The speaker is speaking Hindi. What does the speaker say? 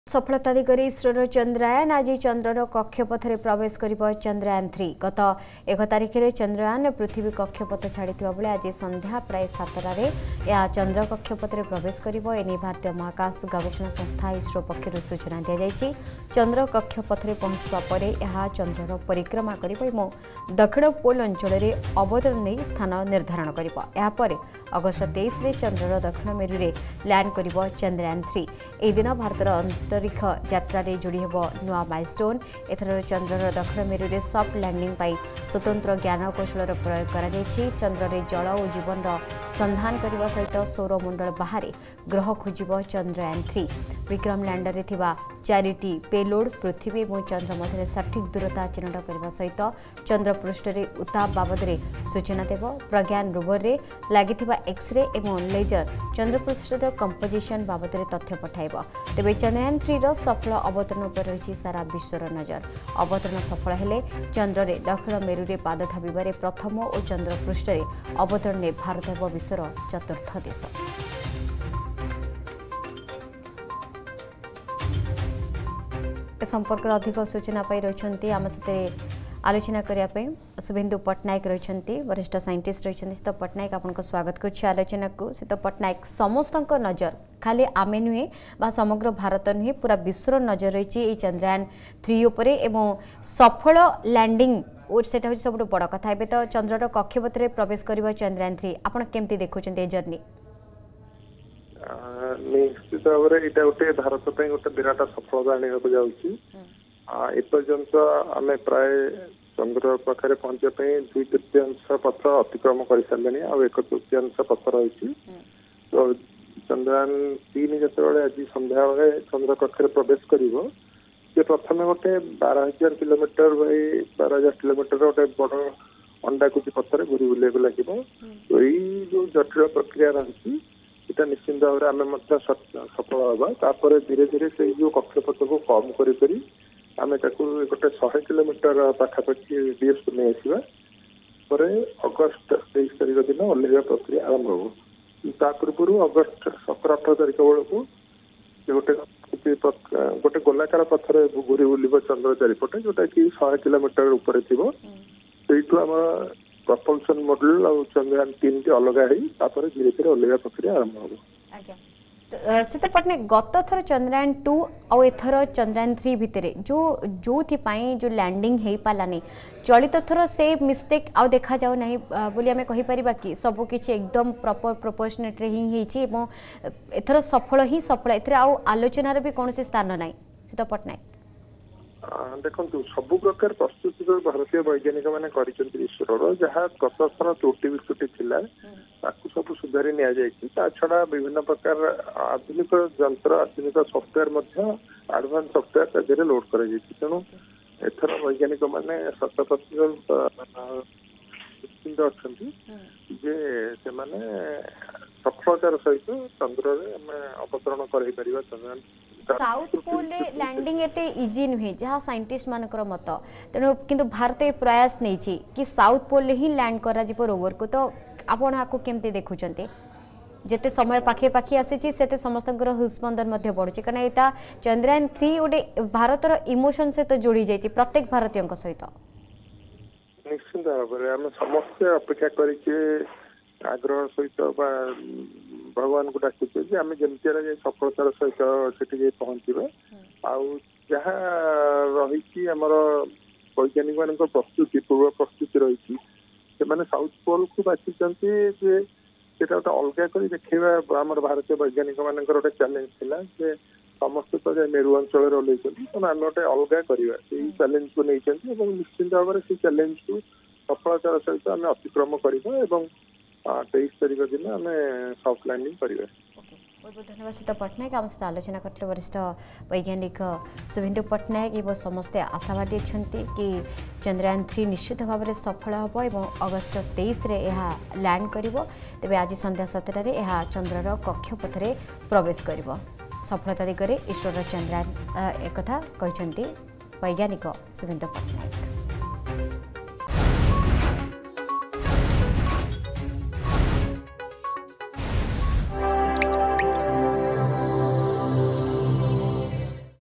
सफलता दिगरे इसरोर चंद्रयान आज चंद्रर कक्षपथ प्रवेश कर चंद्रयान 3 गत 1 तारिख में चंद्रयान पृथ्वी कक्षपथ छाड़ी बेले आज संध्या प्राय 7टारे यह चंद्र कक्षपथ प्रवेश कर भारतीय महाकाश गवेषणा संस्था इसरो पक्षर सूचना दी जाएगी। चंद्र कक्षपथ पहुंचा पर यह चंद्रर परिक्रमा कर दक्षिण पोल अंचल में अवतरण नहीं स्थान निर्धारण कर अगस्ट 23 में चंद्रर दक्षिण मेरु में लैंड कर चंद्रयान 3 यह दिन भारतर अंतरिक्ष यात्रा जोड़ी हेब नुआ माइलस्टोन। एथर चंद्रर दक्षिण मेरु में सॉफ्ट लैंडिंग पाई स्वतंत्र ज्ञान कौशल प्रयोग कर चंद्र में जल और जीवन संधान करने सहित सौरमंडल बाहर ग्रह खोजिब चंद्रयान 3। विक्रम लैंडर में थिबा 4टी पेलोड पृथ्वी और चंद्र मध्य सठिक दूरता चिन्हट करने सहित चंद्र पृष्ठ में उताप बाबद सूचना देव। प्रज्ञान रोवर में लगी एक्सरे और लेजर चंद्र पृष्ठर कंपोजिशन बाबद तथ्य पठाइब। तेज चंद्रयान 3 सफल अवतरण पर रही सारा विश्वर नजर। अवतरण सफल हेले चंद्र में दक्षिण मेरु में पाद थापिबारे प्रथम और चंद्र पृष्ठ में अवतरण में भारत हेब विश्वर चतुर्थ देश। संपर्क अधिक सूचना पाई रही आम सहित आलोचना करने शुभेन्दु पट्टनायक रही वरिष्ठ साइंटिस्ट रही। शीत पट्टनायक आपको स्वागत कर आलोचना को। शीत पट्टनायक समस्त नजर खाली आमे नुहे बा समग्र भारत नुहे पूरा विश्वर नजर रही चंद्रयान 3 उपरे एवं सफल लैंडिंग सेटा हूँ सब बड़ कथा। एबे तो चंद्रर कक्षपथ प्रवेश कर चंद्रयान 3 आप केमती देखुं जर्नी? निश्चित भाव में यहाँ गोटे भारत गोटे विराट सफलता आने एपर्यंत आम प्राय चंद्र पाखे पहुंचापी 2/3 पथ अतिक्रम कर सारे आ 1/3 पथ रही। तो चंद्रयान 3 जो आज संध्या बेले चंद्र कक्ष प्रवेश कर प्रथम गोटे 12,000 किलोमीटर बै 12,000 किलोमीटर गोटे बड़ अंडाकुची पथर घूरी बुले लगे। तो यही जो जटिल प्रक्रिया रही निश्चिंत भाव में आम सफल हवा। धीरे धीरे से जो कक्षपथ को कम कर आम गोटे 100 किलोमीटर पाखापाखि रेडियस को नहीं आसवा अगस्ट 23 तारिख दिन ओह्लैवा प्रक्रिया आरंभ हो। पूर्व अगस्ट 17-18 तारिख बेलू गोटे गोलाकार पथर घूरी बुल चंद्र चारिपटे जोटा कि 100 किलोमीटर उपर थी आम प्रपल्सन मॉडल और चंद्रयान 3 टी अलग हो धीरे धीरे ओह्लैवा प्रक्रिया आरंभ हो। शीत पट्टनायक गत थर चंद्रयान 2 और एथर चंद्रयान 3 भितर जो लैंडिंग हो पारानी चलित थर से मिस्टेक आउ देखा जाऊ नहीं बोली आम कहीपर कि सबकि एकदम प्रॉपर प्रोपोर्शनेट ही एथर सफल ही सफल ए आलोचनार भी कौन स्थान ना। शीत पट्टनायक देखो सबु प्रकार प्रस्तुति भारतीय वैज्ञानिक मैंने इसरो जहाँ गत थर त्रुटि वित्रुटि थिला सब सुधारी नि छड़ा विभिन्न प्रकार आधुनिक यंत्र आधुनिक सॉफ्टवेयर एडवांस सॉफ्टवेयर लोड कर तेणु एथर वैज्ञानिक मैंने 100% निश्चिंत अच्छा सफलतार सहित चंद्र अवतरण कर चंद्रयान साउथ पोल रे लैंडिंग एते इजी नुहे जहाँ साइंटिस्ट मानकर मत तेणु किंतु भारत ये प्रयास नहीं कि साउथ पोल रे ही लैंड करा जिवो रोवर को। तो आपण आपको केमती देखुचंते जेते समय पाखे पाखे आसी सेते समस्तकर हुस्पंदन बढ़ुचे कारण यहाँ चंद्रयान 3 गोटे भारतर इमोशन सहित जोड़ी जाइए प्रत्येक भारतीय सहित। निश्चिंत भाव में आम समस्ते अपेक्षा करके आग्रह सहित भगवान को डाकुचे आम जमी सफलतार सहित से पहुँचा जहाँ रही आमर वैज्ञानिक मान प्रस्तुति पूर्व प्रस्तुति रही साउथ पोल को बाछी गोटे अलग कर देखा आम भारतीय वैज्ञानिक मान गोटे चैलेंज थिला समस्त तो मेरु अंचल ओल्लैन तेनाली आम गोटे अलग करवा चैलेंज को नहीं निश्चिंत भाव में से चैलेंज को सफलतार सहित आम अतिक्रम करवा 23 तारिख दिन आम सॉफ्ट लैंडिंग करवा। बहुत बहुत धन्यवाद शीत पट्टनायक आम सहित आलोचना करते वरिष्ठ वैज्ञानिक शुभेन्दु पट्टनायक एवं समस्ते आशावादी अच्छा कि चंद्रयान 3 निश्चित भाव में सफल हम और अगस्ट 23 रे यह लैंड कर तेज आज संध्या 7टार यह चंद्रर कक्षपथ प्रवेश कर सफलता दिगरे इसरोर चंद्रयान एक कहते वैज्ञानिक शुभेन्दु पट्टनायक।